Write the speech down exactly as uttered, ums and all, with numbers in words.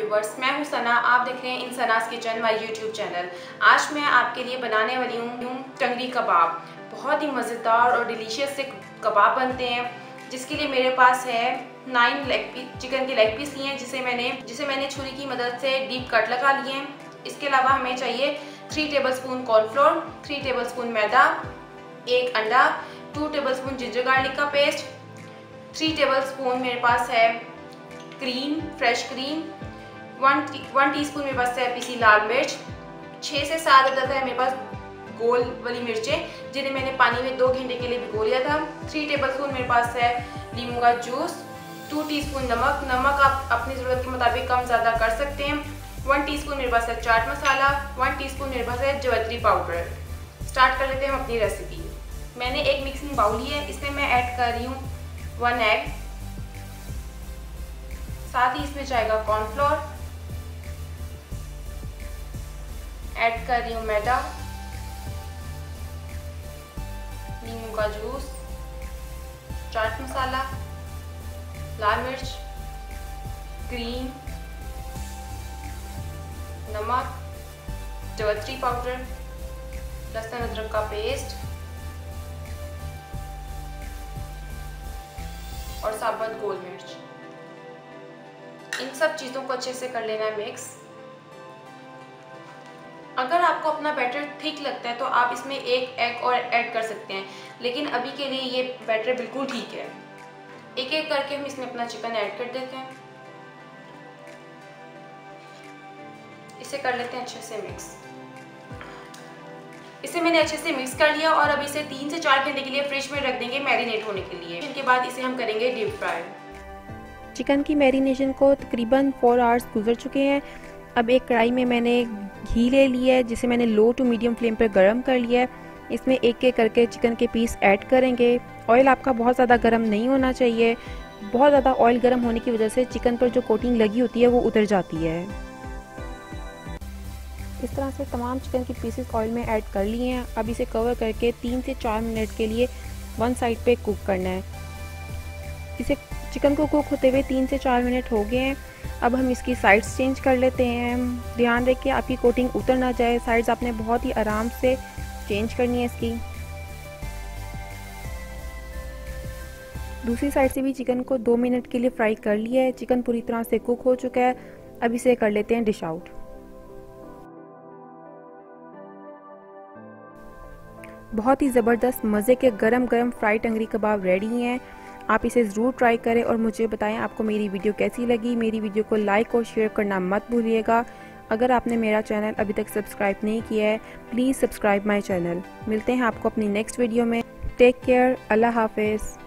Viewers, मैं हूं सना। आप देख रहे हैं in Sana's kitchen my YouTube channel. आज मैं आपके लिए बनाने वाली हूं टंगरी कबाब। बहुत ही मज़ेदार और डिलीशियस से कबाब बनते हैं, जिसके लिए मेरे पास है नाइन लेग पीस चिकन के लेग पीस लिए हैं, जिसे मैंने जिसे मैंने छुरी की मदद से डीप कट लगा लिए हैं। इसके अलावा हमें चाहिए three tablespoon cornflour, three tablespoon मैदा, एक अंडा, टू टेबलस्पून जिंजर गार्लिक का पेस्ट, थ्री टेबलस्पून मेरे पास है cream, fresh cream, one one teaspoon मेरे पास है पीसी लाल मिर्च, छः से सात अदद है मेरे पास गोल वाली मिर्चें, जिन्हें मैंने पानी में दो घंटे के लिए भिगो लिया था। थ्री टेबलस्पून मेरे पास है नींबू का जूस, टू टीस्पून नमक नमक आप अपनी ज़रूरत के मुताबिक कम ज़्यादा कर सकते हैं। वन टीस्पून मेरे पास है चाट मसाला, वन टीस्पून मेरे पास है जवैत्री पाउडर। स्टार्ट कर लेते हैं हम अपनी रेसिपी। मैंने एक मिक्सिंग बाउल ली है, इसमें मैं ऐड कर रही हूँ वन एग, साथ ही इसमें जाएगा कॉर्नफ्लोर, ऐड कर रही हूँ मैदा, नींबू का जूस, चाट मसाला, लाल मिर्च, क्रीम, नमक, जवैत्री पाउडर, लहसुन अदरक का पेस्ट और साबुत गोल मिर्च। इन सब चीज़ों को अच्छे से कर लेना है मिक्स। अगर आपको अपना बैटर थिक लगता है तो आप इसमें एक एग और ऐड कर सकते हैं, लेकिन अभी के लिए ये बैटर बिल्कुल ठीक है। एक एक करके हम इसमें अपना चिकन ऐड कर देते हैं। इसे कर लेते हैं अच्छे से मिक्स। इसे मैंने अच्छे से मिक्स कर लिया और अब इसे तीन से चार घंटे के लिए फ्रिज में रख देंगे मैरिनेट होने के लिए। इसके बाद इसे हम करेंगे डीप फ्राई। चिकन की मैरिनेशन को तकरीबन फोर आवर्स गुजर चुके हैं। अब एक कढ़ाई में मैंने घी ले लिया है, जिसे मैंने लो टू मीडियम फ्लेम पर गर्म कर लिया है। इसमें एक एक करके चिकन के पीस ऐड करेंगे। ऑयल आपका बहुत ज़्यादा गर्म नहीं होना चाहिए। बहुत ज़्यादा ऑयल गर्म होने की वजह से चिकन पर जो कोटिंग लगी होती है वो उतर जाती है। इस तरह से तमाम चिकन के पीसेस ऑयल में ऐड कर लिए हैं। अब इसे कवर करके तीन से चार मिनट के लिए वन साइड पे कुक करना है। इसे चिकन को कुक होते हुए तीन से चार मिनट हो गए हैं। अब हम इसकी साइड्स चेंज कर लेते हैं। ध्यान रखिए आपकी कोटिंग उतर ना जाए। साइड्स आपने बहुत ही आराम से चेंज करनी है इसकी। दूसरी साइड से भी चिकन को दो मिनट के लिए फ्राई कर लिया है। चिकन पूरी तरह से कुक हो चुका है। अब इसे कर लेते हैं डिश आउट। बहुत ही ज़बरदस्त मज़े के गरम गरम फ्राई टंगरी कबाब रेडी हैं। आप इसे ज़रूर ट्राई करें और मुझे बताएं आपको मेरी वीडियो कैसी लगी। मेरी वीडियो को लाइक और शेयर करना मत भूलिएगा। अगर आपने मेरा चैनल अभी तक सब्सक्राइब नहीं किया है, प्लीज़ सब्सक्राइब माय चैनल। मिलते हैं आपको अपनी नेक्स्ट वीडियो में। टेक केयर, अल्लाह हाफिज़।